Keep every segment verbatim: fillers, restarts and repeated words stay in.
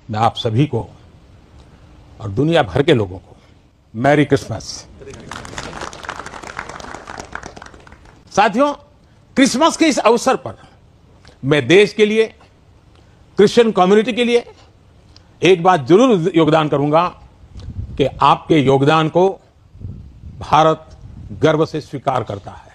मैं आप सभी को और दुनिया भर के लोगों को मैरी क्रिसमस। साथियों, क्रिसमस के इस अवसर पर मैं देश के लिए, क्रिश्चियन कम्युनिटी के लिए एक बात जरूर योगदान करूंगा कि आपके योगदान को भारत गर्व से स्वीकार करता है।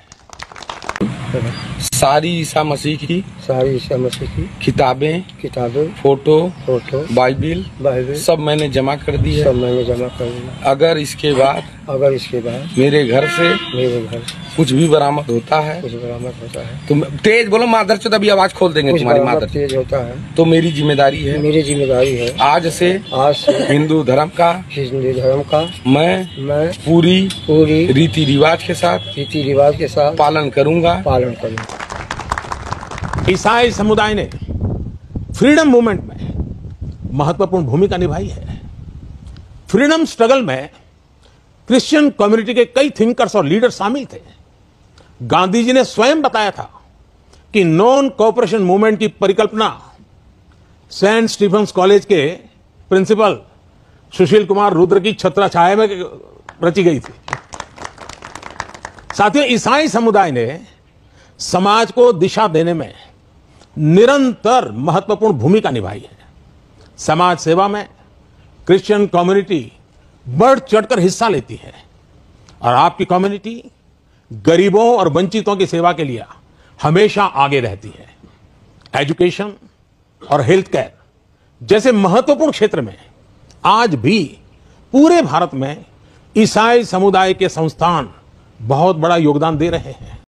सारी ईसा मसीह की सारी ईसा मसीह की किताबें किताबें, फोटो फोटो, बाइबिल बाइबिल सब मैंने जमा कर दी है। सब मैंने जमा कर दिया। अगर इसके बाद अगर इसके बाद मेरे घर से मेरे घर कुछ भी बरामद होता है, कुछ बरामद होता है, तो तेज बोलो मादर चोद, अभी आवाज खोल देंगे कुछ तुम्हारी बरामद मादर, तेज होता है तो मेरी जिम्मेदारी है मेरी जिम्मेदारी है आज से आज से हिंदू धर्म का हिंदू धर्म का मैं मैं पूरी पूरी रीति रिवाज के साथ रीति रिवाज के साथ पालन करूंगा। पालन करूंगा। ईसाई समुदाय ने फ्रीडम मूवमेंट में महत्वपूर्ण भूमिका निभाई है। फ्रीडम स्ट्रगल में क्रिश्चियन कम्युनिटी के कई थिंकर्स और लीडर शामिल थे। गांधी जी ने स्वयं बताया था कि नॉन कोऑपरेशन मूवमेंट की परिकल्पना सेंट स्टीफेंस कॉलेज के प्रिंसिपल सुशील कुमार रुद्र की छत्रछाया में रची गई थी। साथियों, ईसाई समुदाय ने समाज को दिशा देने में निरंतर महत्वपूर्ण भूमिका निभाई है। समाज सेवा में क्रिश्चियन कम्युनिटी बढ़ चढ़कर हिस्सा लेती है और आपकी कम्युनिटी गरीबों और वंचितों की सेवा के लिए हमेशा आगे रहती है। एजुकेशन और हेल्थ केयर जैसे महत्वपूर्ण क्षेत्र में आज भी पूरे भारत में ईसाई समुदाय के संस्थान बहुत बड़ा योगदान दे रहे हैं।